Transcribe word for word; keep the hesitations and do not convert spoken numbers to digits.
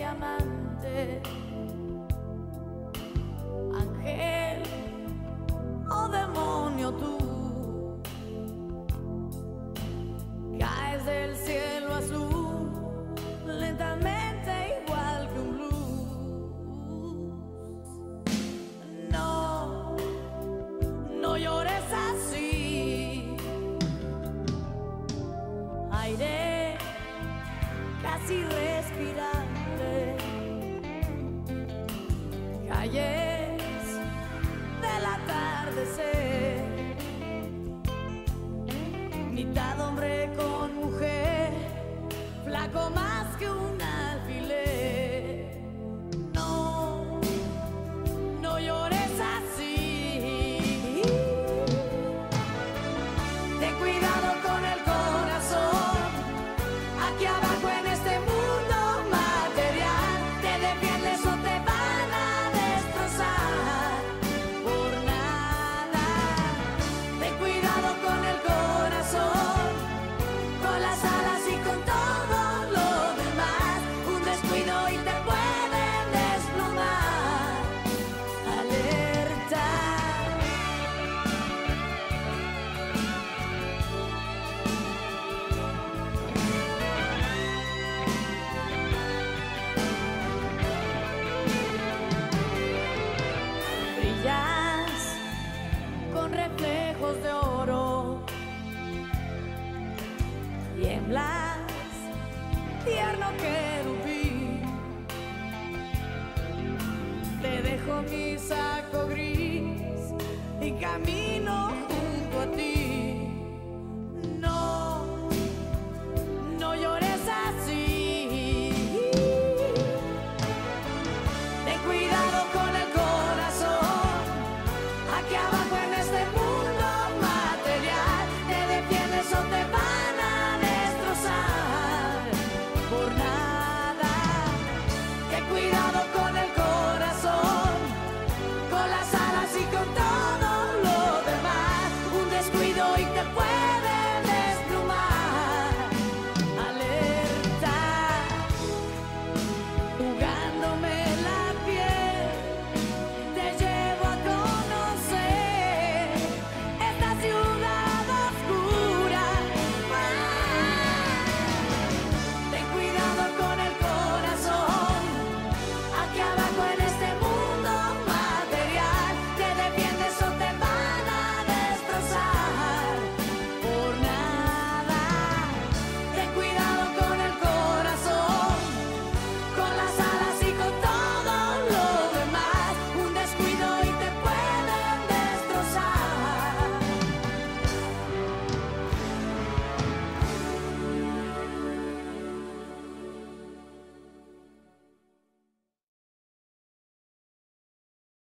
diamante, ángel o demonio tú, caes del cielo azul lentamente igual que un blues. No, no llores así, aire casi respirable, calles del atardecer, mitad hombre con mujer, flaco más que un alfiler. No, no llores así, ten cuidado con el corazón, aquí abajo en este mundo material, te defiendes o te van a destrozar por nada. Ten cuidado con el corazón, con las alas y con todo lo demás, un descuido y te pueden desplomar. Alerta. Brillas con reflejos de oro, tiemblas, tierno querubín, te dejo mi saco gris y camino junto a ti.